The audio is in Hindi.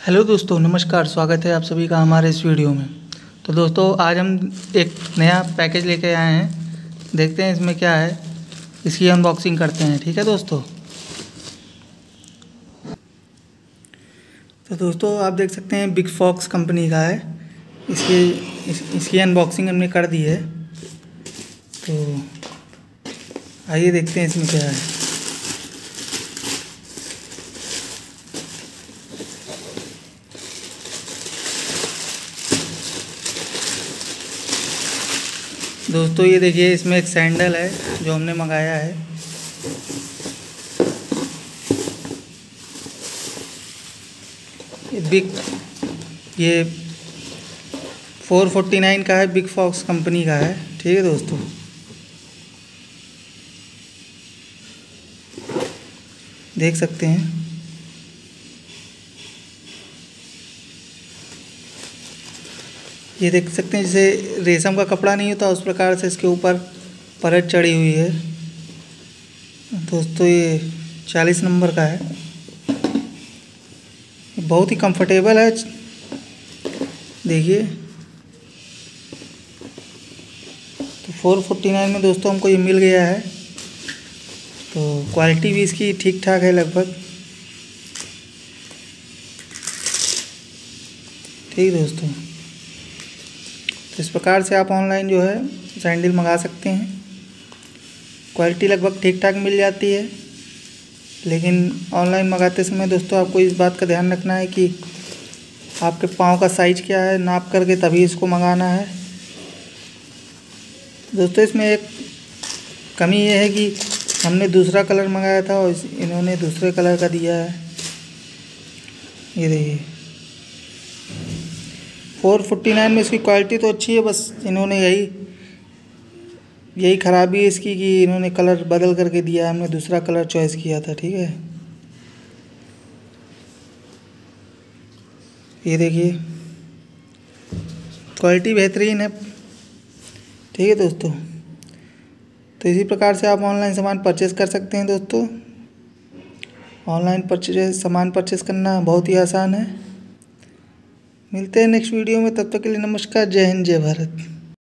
हेलो दोस्तों, नमस्कार। स्वागत है आप सभी का हमारे इस वीडियो में। तो दोस्तों, आज हम एक नया पैकेज लेके आए हैं। देखते हैं इसमें क्या है, इसकी अनबॉक्सिंग करते हैं। ठीक है दोस्तों। तो दोस्तों, आप देख सकते हैं बिग फॉक्स कंपनी का है। इसकी अनबॉक्सिंग हमने कर दी है। तो आइए देखते हैं इसमें क्या है। दोस्तों, ये देखिए, इसमें एक सैंडल है जो हमने मंगाया है। ये 449 का है, बिग फॉक्स कंपनी का है। ठीक है दोस्तों। देख सकते हैं, ये देख सकते हैं जैसे रेशम का कपड़ा नहीं होता उस प्रकार से इसके ऊपर परत चढ़ी हुई है। दोस्तों, ये 40 नंबर का है। बहुत ही कंफर्टेबल है। देखिए, तो 449 में दोस्तों हमको ये मिल गया है। तो क्वालिटी भी इसकी ठीक ठाक है लगभग। ठीक दोस्तों। तो इस प्रकार से आप ऑनलाइन जो है सैंडल मंगा सकते हैं। क्वालिटी लगभग ठीक ठाक मिल जाती है, लेकिन ऑनलाइन मंगाते समय दोस्तों आपको इस बात का ध्यान रखना है कि आपके पाँव का साइज़ क्या है, नाप करके तभी इसको मंगाना है। दोस्तों, इसमें एक कमी ये है कि हमने दूसरा कलर मंगाया था और इन्होंने दूसरे कलर का दिया है। ये देखिए, 449 में इसकी क्वालिटी तो अच्छी है, बस इन्होंने यही खराबी है इसकी कि इन्होंने कलर बदल करके दिया है। हमने दूसरा कलर चॉइस किया था। ठीक है, ये देखिए, क्वालिटी बेहतरीन है। ठीक है दोस्तों। तो इसी प्रकार से आप ऑनलाइन सामान परचेस कर सकते हैं दोस्तों। ऑनलाइन सामान परचेस करना बहुत ही आसान है। मिलते हैं नेक्स्ट वीडियो में। तब तक के लिए नमस्कार। जय हिंद, जय भारत।